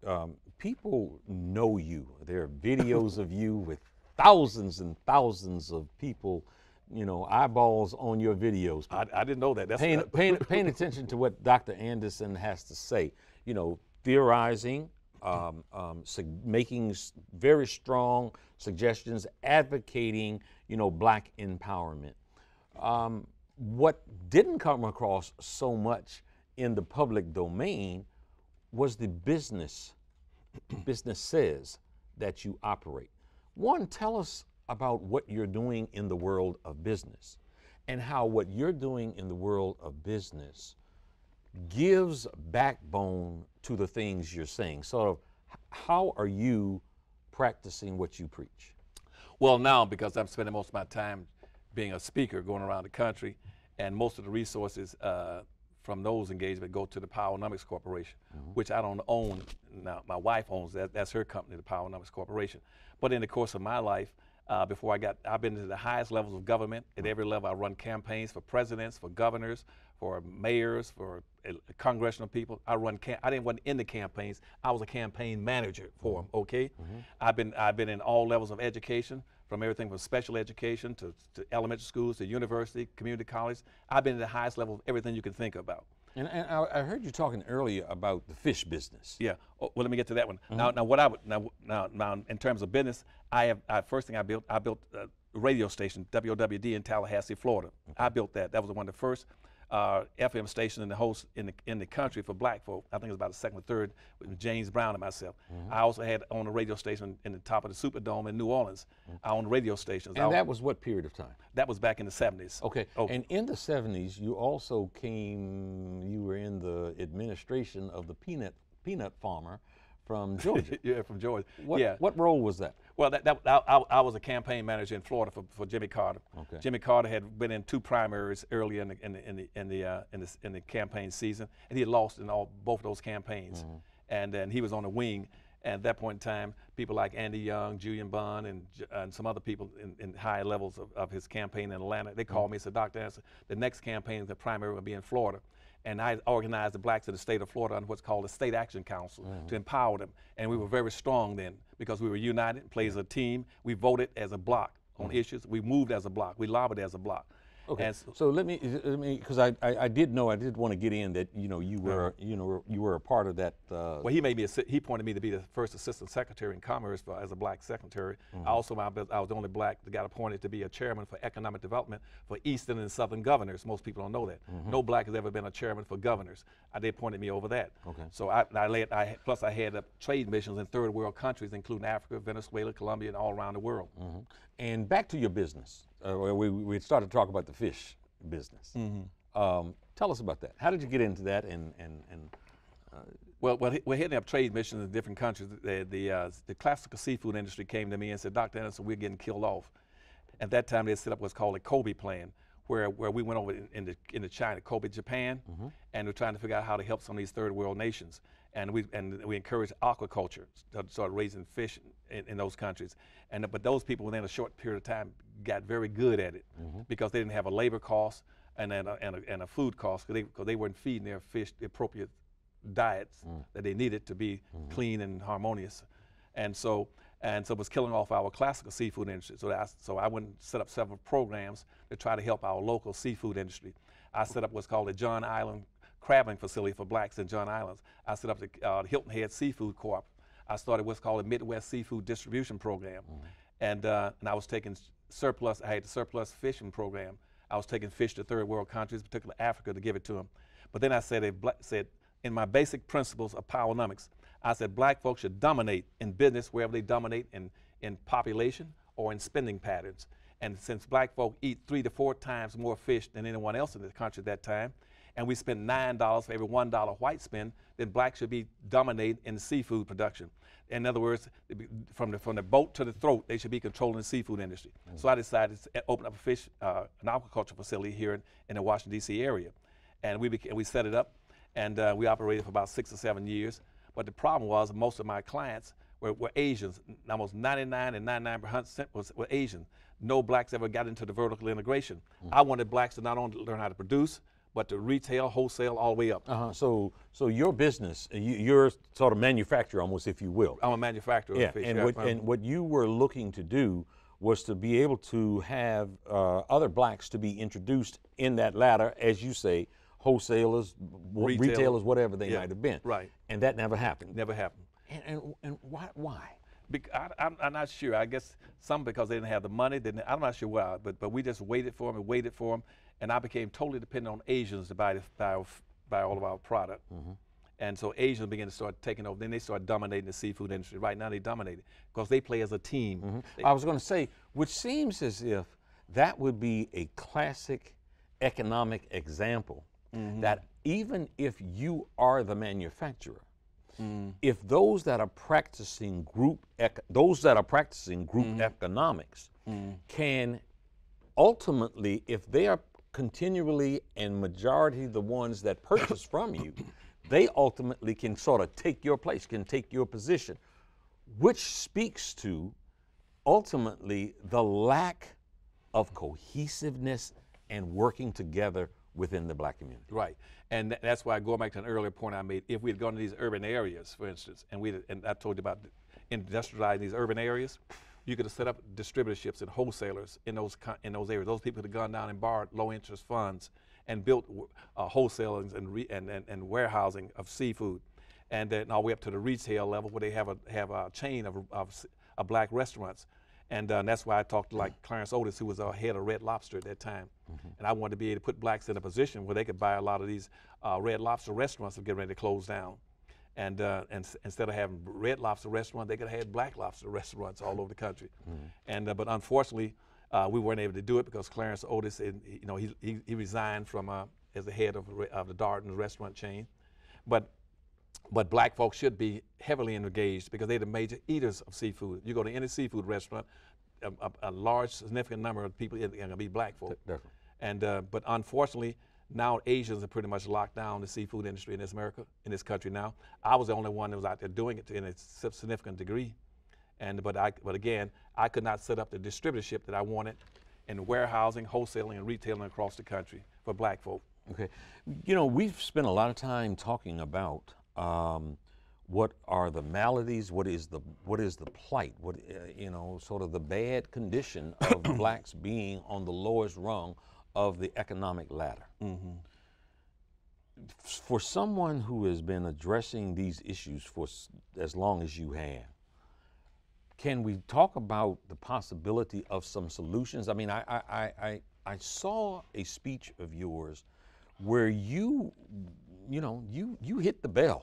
people know you. There are videos of you with thousands and thousands of people, eyeballs on your videos. I didn't know that. That's paying attention to what Dr. Anderson has to say. Theorizing, making very strong suggestions, advocating, black empowerment. What didn't come across so much in the public domain was the businesses that you operate. One, tell us about what you're doing in the world of business and how what you're doing in the world of business gives backbone to the things you're saying. Sort of, how are you practicing what you preach? Well, now, because I'm spending most of my time being a speaker, going around the country, and most of the resources from those engagements go to the PowerNomics Corporation, which I don't own. Now, my wife owns that. That's her company, the PowerNomics Corporation. But in the course of my life, I've been to the highest levels of government. At every level, I run campaigns for presidents, for governors, for mayors, for congressional people. I didn't run in the campaigns. I was a campaign manager for them. Okay, I've been in all levels of education, from everything from special education to elementary schools to university, community college. I've been at the highest level of everything you can think about. And I heard you talking earlier about the fish business. Yeah. Oh, well, let me get to that one. Now, what I would now in terms of business, first thing I built a radio station, WOWD in Tallahassee, Florida. I built that. That was one of the first FM stations in the country for black folk. I think it was about the second or third with James Brown and myself. I also had owned a radio station in the top of the Superdome in New Orleans. I owned radio stations. And that was what period of time? That was back in the 70s. Okay. And in the 70s, you also you were in the administration of the peanut farmer from Georgia. Yeah, from Georgia. What role was that? Well, I was a campaign manager in Florida for Jimmy Carter. Okay. Jimmy Carter had been in 2 primaries early in the campaign season, and he had lost in both of those campaigns. And then he was on the wing. And at that point in time, people like Andy Young, Julian Bond, and some other people in high levels of his campaign in Atlanta, they called me and said, Dr. Anderson, the next campaign, the primary will be in Florida. And I organized the blacks in the state of Florida under what's called the State Action Council to empower them. And we were very strong then because we were united, played as a team. We voted as a block on issues. We moved as a block. We lobbied as a block. Okay. And So let me, because I did want to get in that you were a part of that. Well, he pointed me to be the first assistant secretary in commerce as a black secretary. I was the only black that got appointed to be a chairman for economic development for Eastern and Southern governors. Most people don't know that. No black has ever been a chairman for governors. They appointed me over that. Okay. So plus I had trade missions in third world countries, including Africa, Venezuela, Colombia, and all around the world. And back to your business. We started to talk about the fish business. Tell us about that. How did you get into that? Well, we're heading up trade missions in different countries. The classical seafood industry came to me and said, Dr. Anderson, we're getting killed off. At that time, they set up what's called a Kobe plan, where we went over into China, Kobe, Japan, and we're trying to figure out how to help some of these third world nations. And we encourage aquaculture, to start raising fish in those countries. But those people within a short period of time got very good at it because they didn't have a labor cost and a food cost because they weren't feeding their fish the appropriate diets that they needed to be clean and harmonious. And so it was killing off our classical seafood industry. So I went and set up several programs to try to help our local seafood industry. I set up what's called the John Island crabbing facility for blacks in John Islands. I set up the Hilton Head Seafood Corp. I started what's called a Midwest Seafood Distribution Program. And I was taking surplus, I had the surplus fishing program. I was taking fish to third world countries, particularly Africa, to give it to them. But then I said in my basic principles of PowerNomics, I said black folks should dominate in business wherever they dominate in population or in spending patterns. And since black folk eat 3 to 4 times more fish than anyone else in the country at that time, and we spend $9 for every $1 white spend, then blacks should be dominating in seafood production. In other words, from the boat to the throat, they should be controlling the seafood industry. So I decided to open up an aquaculture facility here in the Washington, D.C. area. And we set it up, and we operated for about 6 or 7 years. But the problem was most of my clients were Asians. Almost 99 and 99% were Asian. No blacks ever got into the vertical integration. I wanted blacks to not only learn how to produce, but to retail, wholesale, all the way up. So your business, you're sort of manufacturer almost, if you will. I'm a manufacturer of fish. And what you were looking to do was to be able to have other blacks to be introduced in that ladder, as you say, wholesalers, retailers, whatever they might have been. Right. And that never happened. Never happened. And why? I'm not sure. I guess some because they didn't have the money. I'm not sure why, but we just waited for them, and I became totally dependent on Asians to buy all of our product. And so Asians began to start taking over. Then they started dominating the seafood industry. Right now they dominate it because they play as a team. I was going to say, which seems as if that would be a classic economic example that even if you are the manufacturer, if those that are practicing group economics can ultimately, if they are continually and majority the ones that purchase from you, they ultimately can sort of take your place, can take your position, which speaks to ultimately the lack of cohesiveness and working together within the black community. Right, and that's why, going back to an earlier point I made, if we had gone to these urban areas, for instance, and I told you about industrializing these urban areas, you could have set up distributorships and wholesalers in those areas. Those people could have gone down and borrowed low-interest funds and built wholesaling and warehousing of seafood, and then all the way up to the retail level where they have a chain of black restaurants. And that's why I talked to like Clarence Otis, who was head of Red Lobster at that time. And I wanted to be able to put blacks in a position where they could buy a lot of these Red Lobster restaurants that get ready to close down. And instead of having Red Lobster restaurants, they could have had Black Lobster restaurants all over the country. But unfortunately, we weren't able to do it because Clarence Otis, he resigned from as the head of the Darden restaurant chain. But black folks should be heavily engaged because they're the major eaters of seafood. You go to any seafood restaurant, a large, significant number of people are going to be black folk. But unfortunately, now Asians are pretty much locked down the seafood industry in this country now. I was the only one that was out there doing it in a significant degree. But again, I could not set up the distributorship that I wanted in warehousing, wholesaling, and retailing across the country for black folk. Okay. You know, we've spent a lot of time talking about what are the maladies, what is the plight, sort of the bad condition of blacks being on the lowest rung of the economic ladder. For someone who has been addressing these issues for as long as you have, can we talk about the possibility of some solutions? I mean, I saw a speech of yours where you hit the bell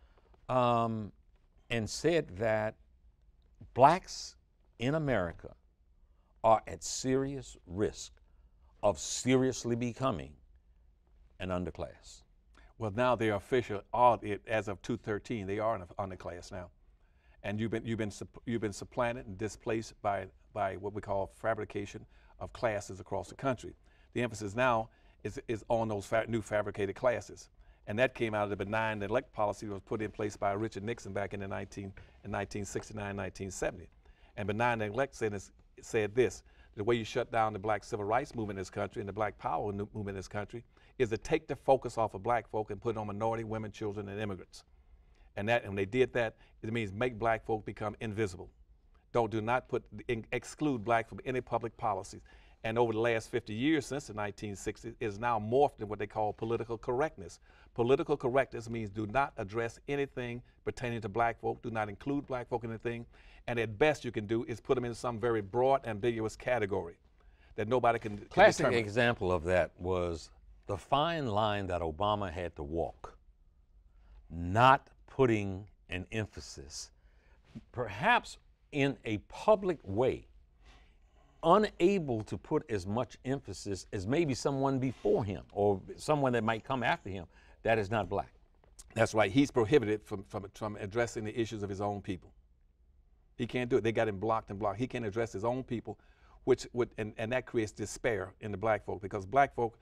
and said that blacks in America are at serious risk of seriously becoming an underclass. Well, now they are official, as of 2013, they are an underclass now. And you've been supplanted and displaced by what we call fabrication of classes across the country. The emphasis now is on those new fabricated classes. And that came out of the benign neglect policy that was put in place by Richard Nixon back in 1969, 1970. And benign neglect said this: the way you shut down the black civil rights movement in this country and the black power movement in this country is to take the focus off of black folk and put it on minority, women, children, and immigrants. And when they did that, it means make black folk become invisible. Do not exclude black from any public policies. And over the last 50 years since the 1960s, it is now morphed in what they call political correctness. Political correctness means do not address anything pertaining to black folk, do not include black folk in anything, and at best you can do is put them in some very broad, ambiguous category that nobody can Classic determine. Example of that was the fine line that Obama had to walk, not putting an emphasis, perhaps in a public way, unable to put as much emphasis as maybe someone before him or someone that might come after him that is not black. That's right. He's prohibited from addressing the issues of his own people. He can't do it. They got him blocked and blocked. He can't address his own people, and that creates despair in the black folk, because black folk,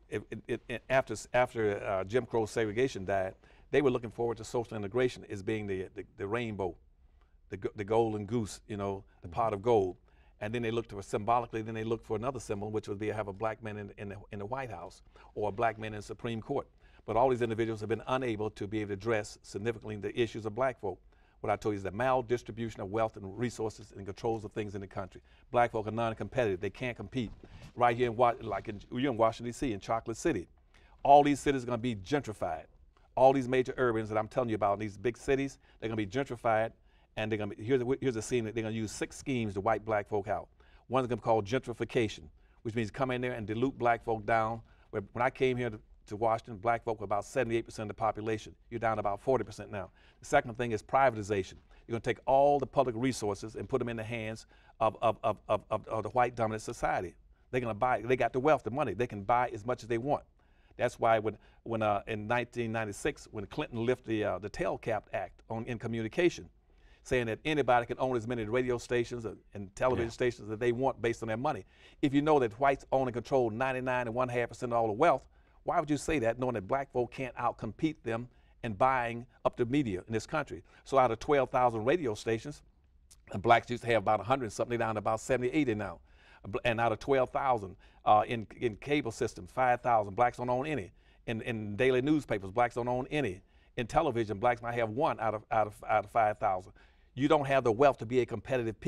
after Jim Crow segregation died, they were looking forward to social integration as being the rainbow, the golden goose, the pot of gold. And then they looked for symbolically, then they looked for another symbol, which would be have a black man in the White House or a black man in the Supreme Court. But all these individuals have been unable to be able to address significantly the issues of black folk. What I told you is the maldistribution of wealth and resources and controls of things in the country. Black folk are non-competitive. They can't compete. Right here you're in Washington, D.C., in Chocolate City. All these cities are going to be gentrified. All these major urbans that I'm telling you about, these big cities, they're going to be gentrified. And they're going to be, here's a scene that they're going to use 6 schemes to wipe black folk out. One's going to be called gentrification, which means come in there and dilute black folk down. When I came here to Washington, black folk were about 78% of the population. You're down to about 40% now. The second thing is privatization. You're going to take all the public resources and put them in the hands of the white dominant society. They're going to buy, they got the wealth, the money. They can buy as much as they want. That's why when in 1996, when Clinton lifted the Tail Cap Act in communication, saying that anybody can own as many radio stations and television stations that they want based on their money. If you know that whites own and control 99.5% of all the wealth, why would you say that, knowing that black folk can't outcompete them in buying up the media in this country? So out of 12,000 radio stations, and blacks used to have about 100 something, down to about 70, 80 now. And out of 12,000 in cable systems, 5,000, blacks don't own any. In daily newspapers, blacks don't own any. In television, blacks might have 1 out of 5,000. You don't have the wealth to be a competitive people.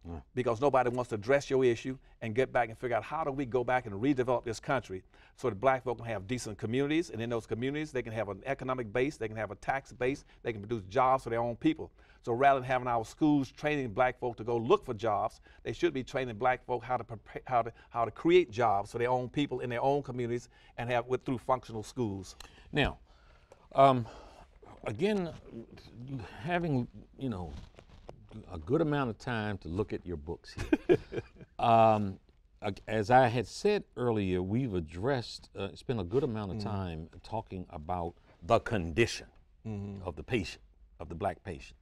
because nobody wants to address your issue and get back and figure out how do we go back and redevelop this country so that black folk can have decent communities, and in those communities they can have an economic base, they can have a tax base, they can produce jobs for their own people. So rather than having our schools training black folk to go look for jobs, they should be training black folk how to prepare, how to create jobs for their own people in their own communities and have through functional schools. Now, again, having a good amount of time to look at your books here. As I had said earlier, we've addressed, spent a good amount of time talking about the condition of the patient, of the black patient.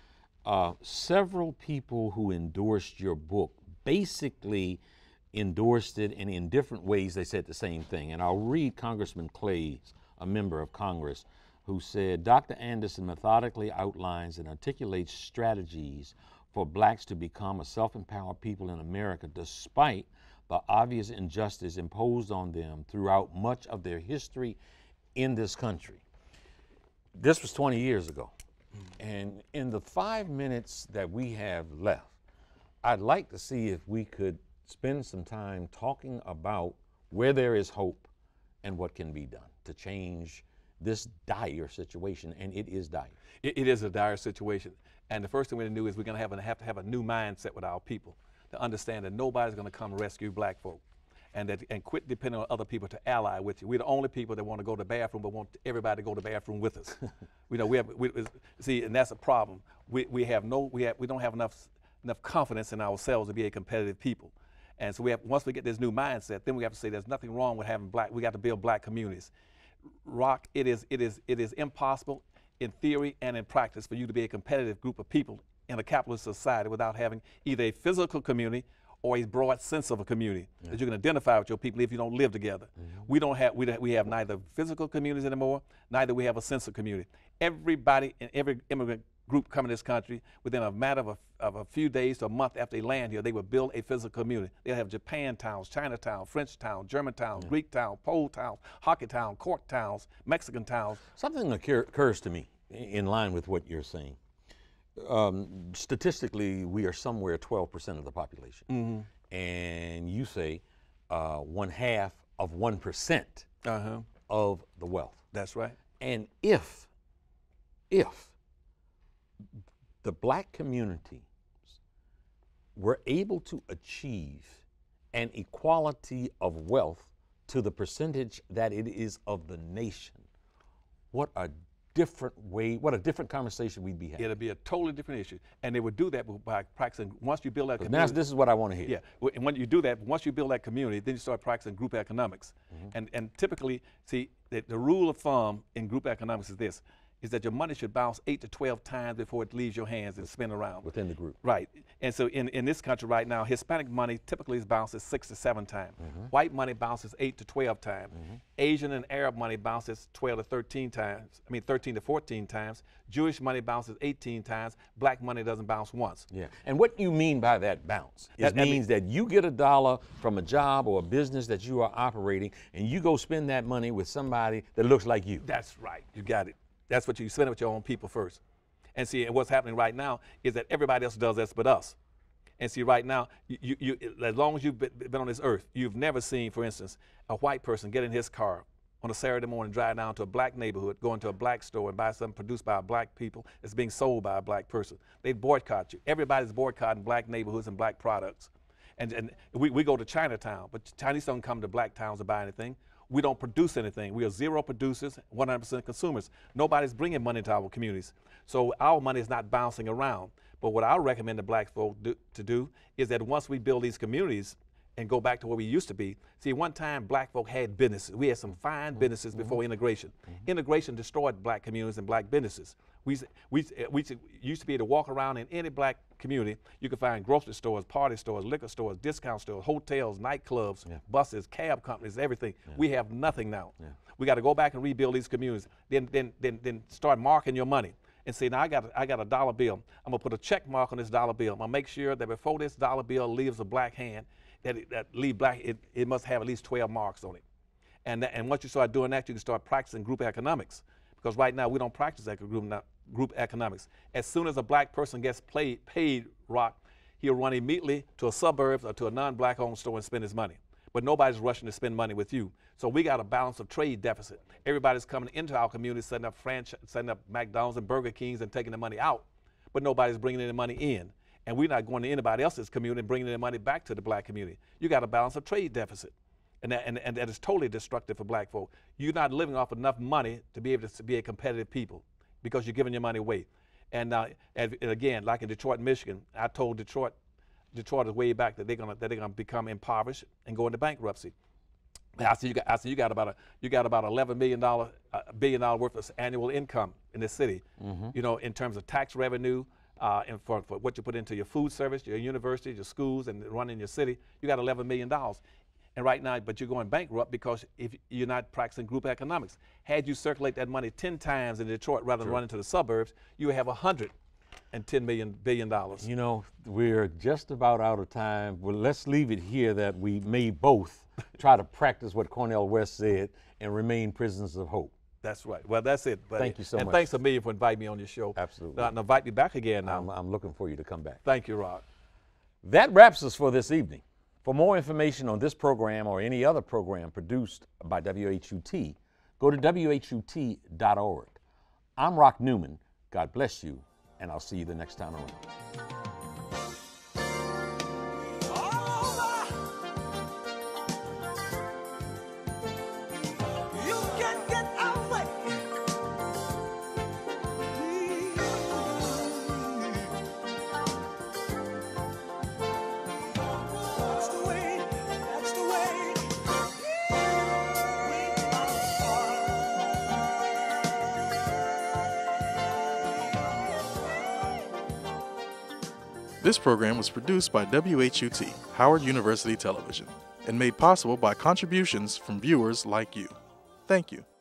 Several people who endorsed your book basically endorsed it, and in different ways they said the same thing. And I'll read Congressman Clay's, a member of Congress, who said, Dr. Anderson methodically outlines and articulates strategies for blacks to become a self-empowered people in America despite the obvious injustice imposed on them throughout much of their history in this country. This was 20 years ago. And in the 5 minutes that we have left, I'd like to see if we could spend some time talking about where there is hope and what can be done to change this dire situation, and it is dire. It is a dire situation, and the first thing we're going to do is we're going to have to have a new mindset with our people to understand that nobody's going to come rescue black folk, and quit depending on other people to ally with you. We're the only people that want to go to the bathroom, but want everybody to go to the bathroom with us. See, and that's a problem. We don't have enough confidence in ourselves to be a competitive people. And so once we get this new mindset, then we have to say there's nothing wrong with having we got to build black communities. Rock, it is impossible in theory and in practice for you to be a competitive group of people in a capitalist society without having either a physical community or a broad sense of a community that you can identify with your people if you don't live together. We have neither physical communities anymore, neither we have a sense of community. Everybody in every immigrant group coming to this country, within a matter of a few days to a month after they land here, they will build a physical community. They'll have Japan towns, China town, French town, German town, Greek town, Pole town, hockey town, cork towns, Mexican towns. Something occurs to me in line with what you're saying. Statistically, we are somewhere 12% of the population. And you say 1/2 of 1% of the wealth. That's right. And if the black community were able to achieve an equality of wealth to the percentage that it is of the nation, what a different conversation we'd be having. It'll be a totally different issue. And they would do that by practicing, once you build that community. Now this is what I want to hear. Yeah, and when you do that, once you build that community, then you start practicing group economics. And typically, see, the rule of thumb in group economics is this, is that your money should bounce 8 to 12 times before it leaves your hands and spin around. Within the group. Right. And so in this country right now, Hispanic money typically bounces 6 to 7 times. White money bounces 8 to 12 times. Asian and Arab money bounces 12 to 13 times. 13 to 14 times. Jewish money bounces 18 times. Black money doesn't bounce once. Yeah. And what you mean by that bounce? It means that you get $1 from a job or a business that you are operating, and you go spend that money with somebody that looks like you. That's right. You got it. That's what you spend it with your own people first. And see, and what's happening right now is that everybody else does this but us. And see, right now, you as long as you've been on this earth, you've never seen, for instance, a white person get in his car on a Saturday morning, drive down to a black neighborhood, go into a black store and buy something produced by a black people that's being sold by a black person. They boycott you. Everybody's boycotting black neighborhoods and black products. And we go to Chinatown, but Chinese don't come to black towns to buy anything. We don't produce anything. We are zero producers, 100% consumers. Nobody's bringing money to our communities. So our money is not bouncing around. But what I recommend the black folk to do is that once we build these communities and go back to where we used to be, see, one time black folk had businesses. We had some fine businesses before integration. Integration destroyed black communities and black businesses. We used to be able to walk around in any black community. You could find grocery stores, party stores, liquor stores, discount stores, hotels, nightclubs, buses, cab companies, everything. We have nothing now. We got to go back and rebuild these communities. Then start marking your money and say, now I got a dollar bill. I'm gonna put a check mark on this dollar bill. I'm gonna make sure that before this dollar bill leaves a black hand, it must have at least 12 marks on it. And once you start doing that, you can start practicing group economics. Because right now we don't practice that group economics. As soon as a black person gets paid, Rock, he'll run immediately to a suburbs or to a non-black owned store and spend his money. But nobody's rushing to spend money with you. So we got a balance of trade deficit. Everybody's coming into our community, setting up McDonald's and Burger Kings and taking the money out, but nobody's bringing any money in. And we're not going to anybody else's community and bringing their money back to the black community. You got a balance of trade deficit. And that is totally destructive for black folk. You're not living off enough money to be able to be a competitive people because you're giving your money away. And again, like in Detroit, Michigan, I told Detroiters way back that they're gonna become impoverished and go into bankruptcy. I said you got about $11 billion worth of annual income in this city. You know, in terms of tax revenue, and for what you put into your food service, your universities, your schools, and running your city, you got $11 million. And right now, but you're going bankrupt because if you're not practicing group economics. Had you circulate that money 10 times in Detroit rather than running to the suburbs, you would have $110 billion. You know, we're just about out of time. Well, let's leave it here that we may both try to practice what Cornel West said and remain prisoners of hope. That's right. Well, that's it, buddy. Thank you so much. And thanks a million for inviting me on your show. Absolutely. And invite me back again now. I'm looking for you to come back. Thank you, Rock. That wraps us for this evening. For more information on this program or any other program produced by WHUT, go to WHUT.org. I'm Rock Newman. God bless you, and I'll see you the next time around. This program was produced by WHUT, Howard University Television, and made possible by contributions from viewers like you. Thank you.